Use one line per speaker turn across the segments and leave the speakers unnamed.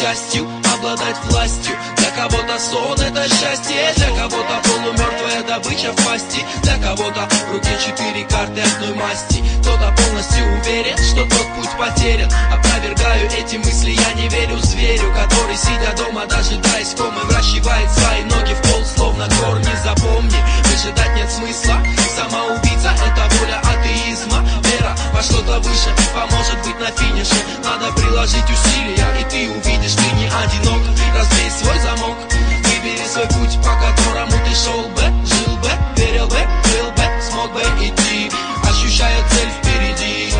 частью, обладать властью. Для кого-то сон это счастье, для кого-то полумертвая добыча в пасти, для кого-то в руке 4 карты одной масти. Кто-то полностью уверен, что тот путь потерян. Опровергаю эти мысли, я не верю зверю, который, сидя дома, дожидаясь комы, вращивает свои ноги в пол, словно корни. Запомни, выжидать нет смысла. Самоубийца — это воля атеизма. Вера во что-то выше поможет быть на финише. Надо приложить усилия, и ты увидишь, ты не одинок. Разбей свой замок, выбери свой путь, по которому ты шел бы, жил бы, верил бы, был бы, смог бы идти, ощущая цель впереди.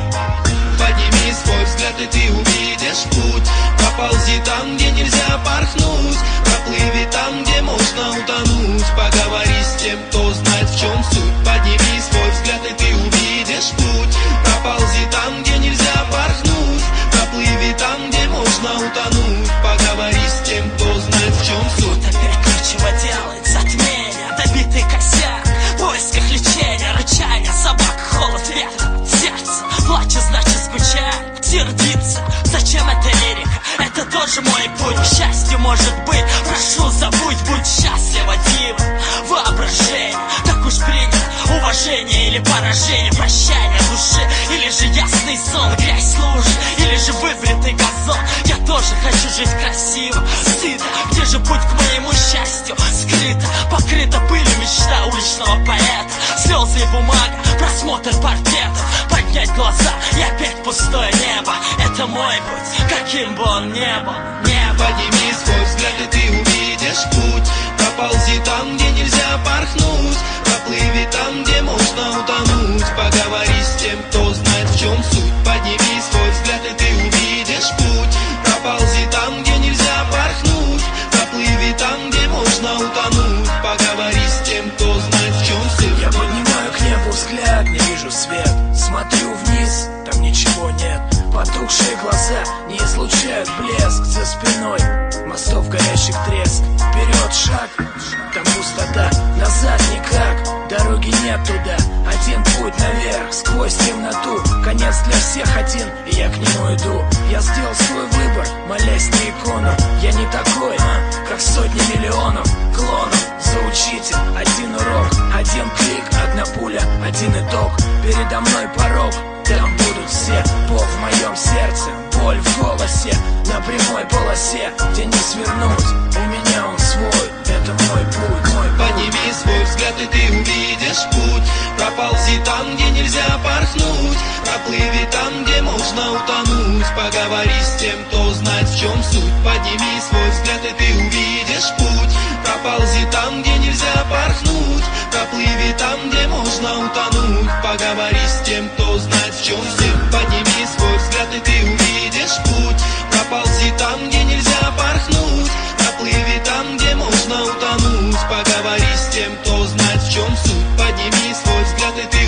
Подними свой взгляд, и ты увидишь путь. Проползи там, где нельзя порхнуть, проплыви там, где можно утонуть. Поговори с тем, кто знает, в чем суть. Подними свой взгляд, и ты увидишь путь. Проползи там, где нельзя порхнуть, проплыви там, где можно утонуть. Поговори с тем, кто знает, в чем суть.
Тут опять нечего делать, затмение, добитый косяк, в поисках лечения, рычания собак, холод, ветра, сердце плачет, значит скучает, сердится. Зачем эта лирика? Это тоже мой путь к счастью, может быть. Прошу, забудь, будь счастлива, диво, воображение. Так уж принято, уважение или поражение, прощание души, или же ясный сон, грязь лужи, или же выбритый газон. Я тоже хочу жить красиво, стыда. Где же путь к моему счастью? Скрыто, покрыта пылью мечта уличного поэта. Слезы и бумага, просмотр портретов, поднять глаза и опять пустое небо. Это мой путь, каким бы он ни был.
Подними свой взгляд, и ты увидишь путь. Проползи там, где нельзя порхнуть, проплыви там, где можно утонуть. Поговори с тем, кто знает, в чем суть. Подними свой взгляд, и ты увидишь путь. Проползи там, где нельзя порхнуть, проплыви там, где можно утонуть. Поговори с тем, кто знает, в чем суть.
Я поднимаю к небу взгляд, не вижу свет. Смотрю вниз, там ничего нет. Потухшие глаза не излучают блеск. За спиной мостов горящих треск. Вперед шаг, там пустота, назад никак. Дороги нет туда, один путь наверх, сквозь темноту. Конец для всех один, и я к нему иду. Я сделал свой выбор, молясь на икону. Я не такой, как сотни миллионов клонов. За учитель один урок, один клик, одна пуля, один итог. Передо мной порог, там будут все. Бог в моем сердце, боль в голосе, на прямой полосе, где не свернуть. У меня он свой, это мой путь, мой путь.
Подними свой взгляд, и ты увидишь путь. Проползи там, где нельзя порхнуть, проплыви там, где можно утонуть. Поговори с тем, кто знает, в чем суть. Подними свой взгляд, и ты увидишь путь. Проползи там, где нельзя порхнуть, проплыви там, где можно утонуть. Поговори с тем, кто знает, в чем суть. Подними свой взгляд, и ты увидишь путь. Проползи там, где нельзя порхнуть, проплыви там, где можно утонуть. Поговори с тем, кто знает, в чем суть. Подними свой взгляд, и ты